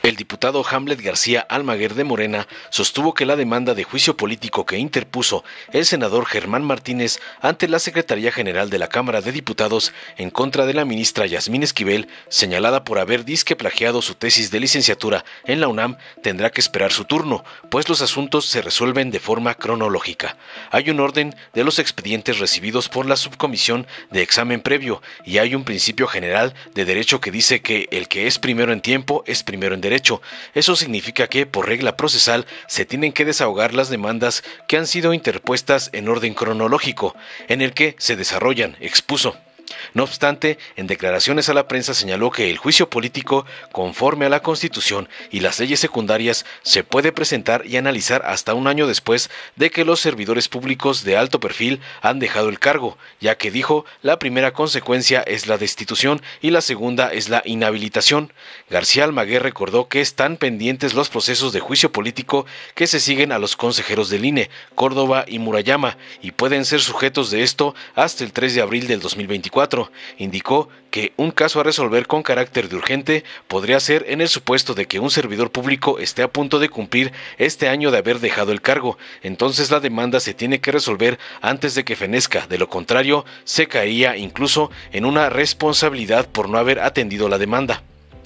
El diputado Hamlet García Almaguer de Morena sostuvo que la demanda de juicio político que interpuso el senador Germán Martínez ante la Secretaría General de la Cámara de Diputados en contra de la ministra Yasmín Esquivel, señalada por haber disque plagiado su tesis de licenciatura en la UNAM, tendrá que esperar su turno, pues los asuntos se resuelven de forma cronológica. Hay un orden de los expedientes recibidos por la subcomisión de examen previo y hay un principio general de derecho que dice que el que es primero en tiempo es primero en derecho. Eso significa que, por regla procesal, se tienen que desahogar las demandas que han sido interpuestas en orden cronológico, en el que se desarrollan, expuso. No obstante, en declaraciones a la prensa señaló que el juicio político, conforme a la Constitución y las leyes secundarias, se puede presentar y analizar hasta un año después de que los servidores públicos de alto perfil han dejado el cargo, ya que dijo, la primera consecuencia es la destitución y la segunda es la inhabilitación. García Almaguer recordó que están pendientes los procesos de juicio político que se siguen a los consejeros del INE, Córdoba y Murayama, y pueden ser sujetos de esto hasta el 3 de abril del 2024. Indicó que un caso a resolver con carácter de urgente podría ser en el supuesto de que un servidor público esté a punto de cumplir este año de haber dejado el cargo. Entonces la demanda se tiene que resolver antes de que fenezca, de lo contrario se caería incluso en una responsabilidad por no haber atendido la demanda.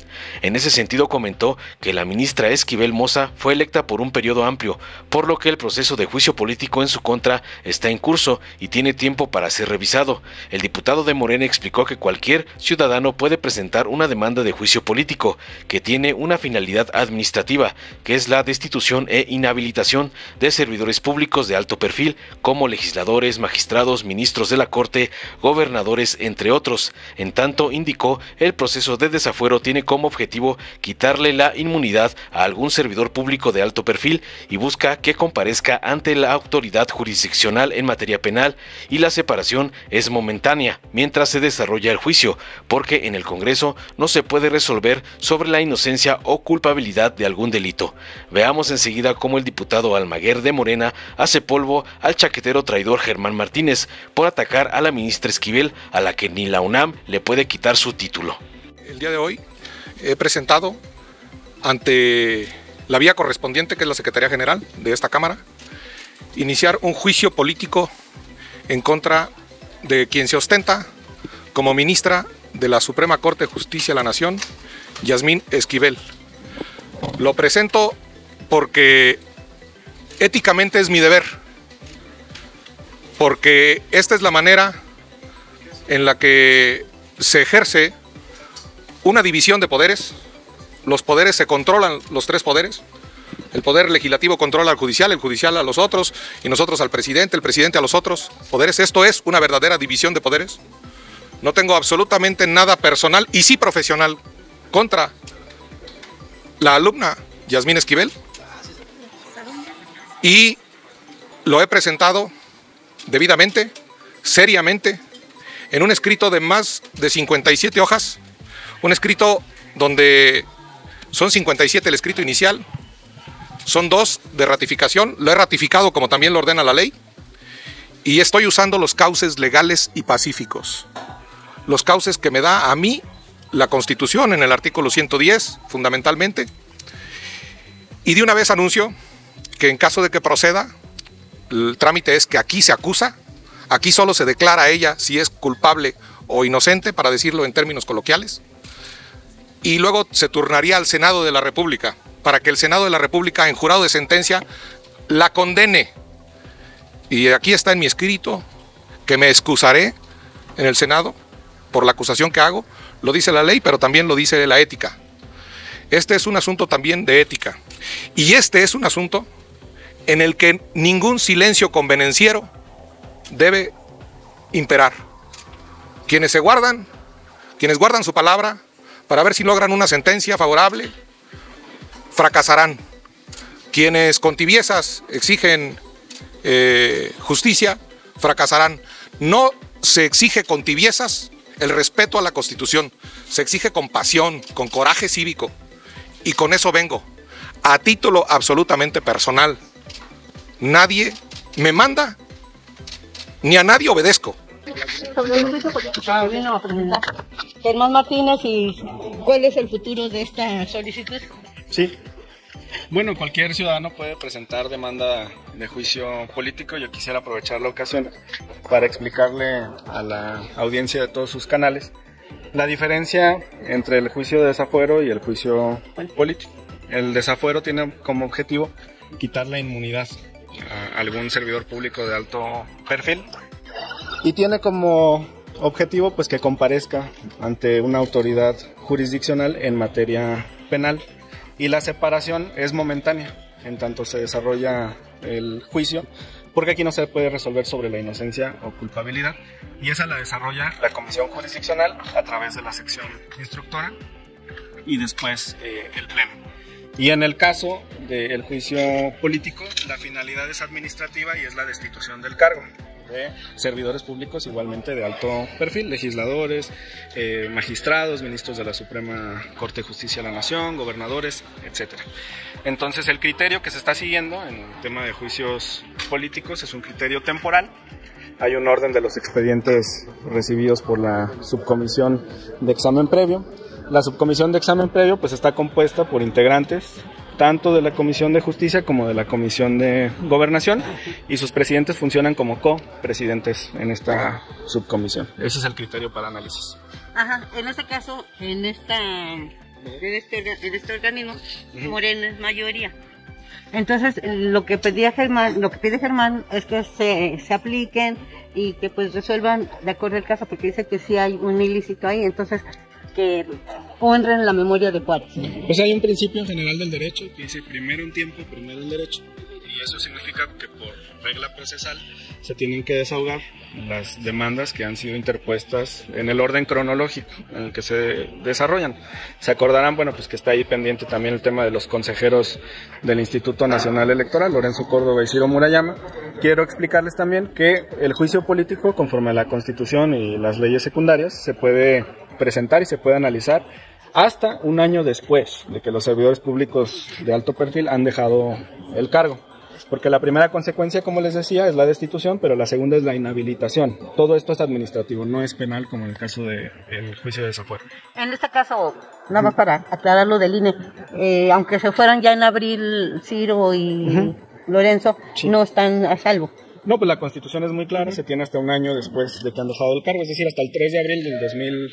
En ese sentido comentó que la ministra Esquivel Moza fue electa por un periodo amplio, por lo que el proceso de juicio político en su contra está en curso y tiene tiempo para ser revisado. El diputado de Morena explicó que cualquier ciudadano puede presentar una demanda de juicio político, que tiene una finalidad administrativa, que es la destitución e inhabilitación de servidores públicos de alto perfil, como legisladores, magistrados, ministros de la Corte, gobernadores, entre otros. En tanto, indicó, el proceso de desafuero tiene como objetivo quitarle la inmunidad a algún servidor público de alto perfil y busca que comparezca ante la autoridad jurisdiccional en materia penal, y la separación es momentánea mientras se desarrolla el juicio, porque en el Congreso no se puede resolver sobre la inocencia o culpabilidad de algún delito. Veamos enseguida cómo el diputado Almaguer de Morena hace polvo al chaquetero traidor Germán Martínez por atacar a la ministra Esquivel, a la que ni la UNAM le puede quitar su título. El día de hoy he presentado ante la vía correspondiente, que es la Secretaría General de esta Cámara, iniciar un juicio político en contra de quien se ostenta como ministra de la Suprema Corte de Justicia de la Nación, Yasmín Esquivel. Lo presento porque éticamente es mi deber, porque esta es la manera en la que se ejerce una división de poderes. Los poderes se controlan, los tres poderes. El poder legislativo controla al judicial, el judicial a los otros, y nosotros al presidente, el presidente a los otros poderes. Esto es una verdadera división de poderes. No tengo absolutamente nada personal y sí profesional contra la alumna Yasmín Esquivel. Y lo he presentado debidamente, seriamente, en un escrito de más de 57 hojas. Un escrito donde son 57 el escrito inicial, son 2 de ratificación, lo he ratificado como también lo ordena la ley, y estoy usando los cauces legales y pacíficos, los cauces que me da a mí la Constitución en el artículo 110, fundamentalmente, y de una vez anuncio que en caso de que proceda, el trámite es que aquí se acusa, aquí solo se declara a ella si es culpable o inocente, para decirlo en términos coloquiales, y luego se turnaría al Senado de la República, para que el Senado de la República, en jurado de sentencia, la condene. Y aquí está en mi escrito que me excusaré en el Senado por la acusación que hago. Lo dice la ley, pero también lo dice la ética. Este es un asunto también de ética. Y este es un asunto en el que ningún silencio convenenciero debe imperar. Quienes guardan su palabra para ver si logran una sentencia favorable, fracasarán. Quienes con tibiezas exigen justicia, fracasarán. No se exige con tibiezas el respeto a la Constitución, se exige con pasión, con coraje cívico, y con eso vengo, a título absolutamente personal. Nadie me manda, ni a nadie obedezco. Germán Martínez, ¿y cuál es el futuro de esta solicitud? Sí. Bueno, cualquier ciudadano puede presentar demanda de juicio político. Yo quisiera aprovechar la ocasión para explicarle a la audiencia de todos sus canales la diferencia entre el juicio de desafuero y el juicio político. El desafuero tiene como objetivo quitar la inmunidad a algún servidor público de alto perfil y tiene como objetivo pues que comparezca ante una autoridad jurisdiccional en materia penal, y la separación es momentánea en tanto se desarrolla el juicio, porque aquí no se puede resolver sobre la inocencia o culpabilidad, y esa la desarrolla la comisión jurisdiccional a través de la sección instructora y después el pleno. Y en el caso del juicio político, la finalidad es administrativa y es la destitución del cargo de servidores públicos igualmente de alto perfil, legisladores, magistrados, ministros de la Suprema Corte de Justicia de la Nación, gobernadores, etc. Entonces el criterio que se está siguiendo en el tema de juicios políticos es un criterio temporal. Hay un orden de los expedientes recibidos por la subcomisión de examen previo. La subcomisión de examen previo pues está compuesta por integrantes tanto de la Comisión de Justicia como de la Comisión de Gobernación, y sus presidentes funcionan como copresidentes en esta subcomisión. Ese es el criterio para análisis. Ajá, en este caso, en este organismo, Morena es mayoría. Entonces, lo que pide Germán es que se apliquen y que pues resuelvan de acuerdo al caso, porque dice que sí hay un ilícito ahí, entonces que honren la memoria de Juárez. Pues hay un principio general del derecho que dice primero un tiempo, primero el derecho, y eso significa que por regla procesal se tienen que desahogar las demandas que han sido interpuestas en el orden cronológico en el que se desarrollan. Se acordarán, bueno, pues que está ahí pendiente también el tema de los consejeros del Instituto Nacional Electoral, Lorenzo Córdoba y Ciro Murayama. Quiero explicarles también que el juicio político, conforme a la Constitución y las leyes secundarias, se puede presentar y se puede analizar hasta un año después de que los servidores públicos de alto perfil han dejado el cargo. Porque la primera consecuencia, como les decía, es la destitución, pero la segunda es la inhabilitación. Todo esto es administrativo, no es penal como en el caso del juicio de desafuero. En este caso, nada más para aclarar lo del INE, aunque se fueran ya en abril Ciro y Lorenzo, sí, no están a salvo. No, pues la Constitución es muy clara, se tiene hasta un año después de que han dejado el cargo, es decir, hasta el 3 de abril del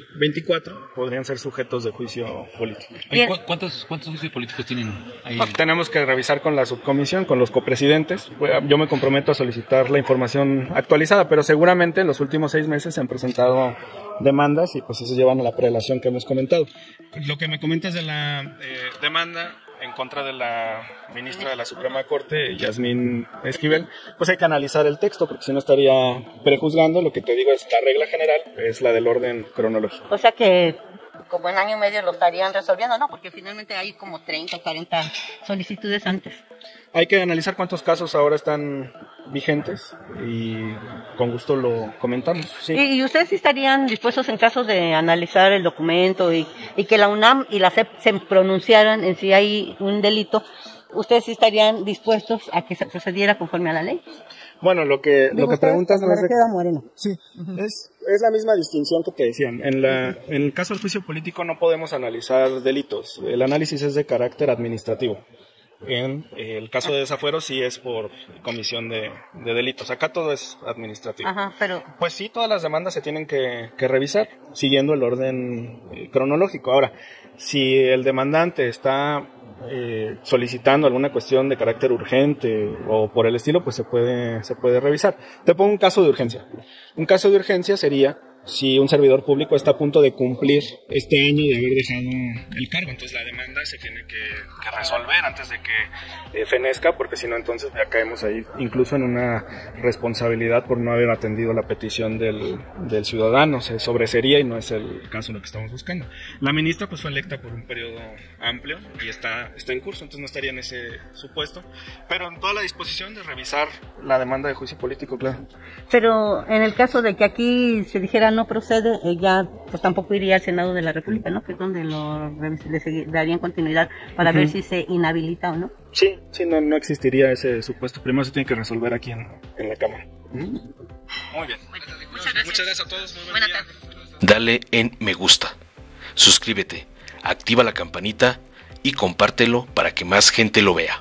2024 podrían ser sujetos de juicio político. ¿Cuántos juicios políticos tienen ahí? Tenemos que revisar con la subcomisión, con los copresidentes. Yo me comprometo a solicitar la información actualizada, pero seguramente en los últimos 6 meses se han presentado demandas y pues eso llevan a la prelación que hemos comentado. Lo que me comentas de la demanda en contra de la ministra de la Suprema Corte, Yasmín Esquivel, pues hay que analizar el texto, porque si no estaría prejuzgando. Lo que te digo es la regla general, es la del orden cronológico. O sea que como en año y medio lo estarían resolviendo, ¿no? Porque finalmente hay como 30 o 40 solicitudes antes. Hay que analizar cuántos casos ahora están vigentes y con gusto lo comentamos. Sí. ¿Y ustedes sí estarían dispuestos, en caso de analizar el documento y que la UNAM y la CEP se pronunciaran en si hay un delito, ustedes sí estarían dispuestos a que se procediera conforme a la ley? Bueno, lo que preguntas no es de Morena. Sí, es la misma distinción que te decían. En el caso del juicio político no podemos analizar delitos. El análisis es de carácter administrativo. En el caso de desafuero sí es por comisión de delitos. Acá todo es administrativo. Ajá, pero pues sí, todas las demandas se tienen que revisar siguiendo el orden cronológico. Ahora, si el demandante está solicitando alguna cuestión de carácter urgente o por el estilo, pues se puede revisar. Te pongo un caso de urgencia. Un caso de urgencia sería si un servidor público está a punto de cumplir este año de haber dejado el cargo. Entonces la demanda se tiene que resolver antes de que fenezca, porque si no entonces ya caemos ahí incluso en una responsabilidad por no haber atendido la petición del ciudadano. Se sobreseería y no es el caso lo que estamos buscando. La ministra pues fue electa por un periodo amplio y está en curso, entonces no estaría en ese supuesto, pero en toda la disposición de revisar la demanda de juicio político, claro. Pero en el caso de que aquí se dijera no procede, ya pues tampoco iría al Senado de la República, ¿no? Que es donde le darían continuidad para ver si se inhabilita o no. Sí, no existiría ese supuesto. Primero se tiene que resolver aquí en la Cámara. Muy bien. Muchas gracias a todos. Muy buen día. Dale en me gusta, suscríbete, activa la campanita y compártelo para que más gente lo vea.